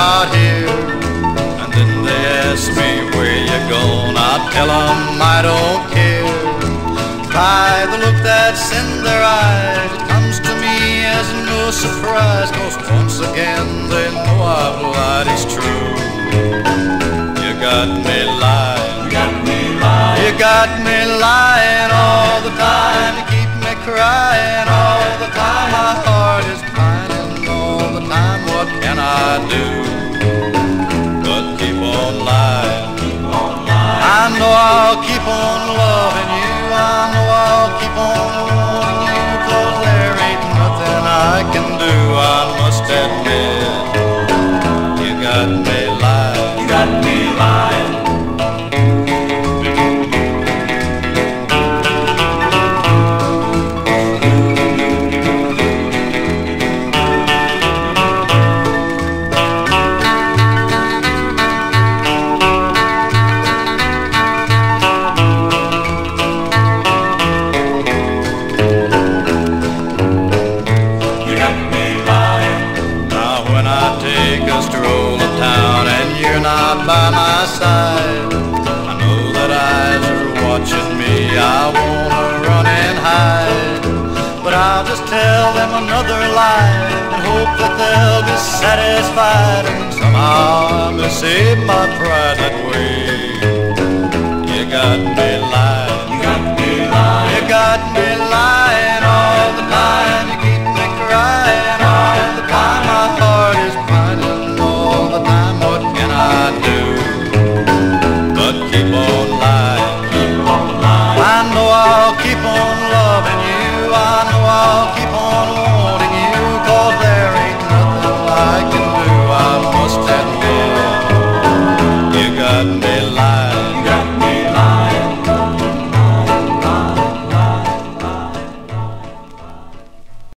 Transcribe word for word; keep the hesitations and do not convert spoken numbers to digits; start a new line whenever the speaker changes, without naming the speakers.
out here. And then they ask me where you gone, I tell them I don't care. By the look that's in their eyes, it comes to me as no surprise, 'cause once again they know I've lied, it's true. You got me lying, you got me lying, you got me lying all the time. You keep me crying all the time. My heart is pining all the time. What can I do but keep on lying? Keep on lying. I know I'll keep on loving you. I know I'll keep on wanting you, 'cause there ain't nothing I can do. I must admit, you got me lying, you got me lying. By my side, I know that eyes are watching me. I wanna run and hide, but I'll just tell them another lie and hope that they'll be satisfied. And somehow I may save my pride that way. You got me lying.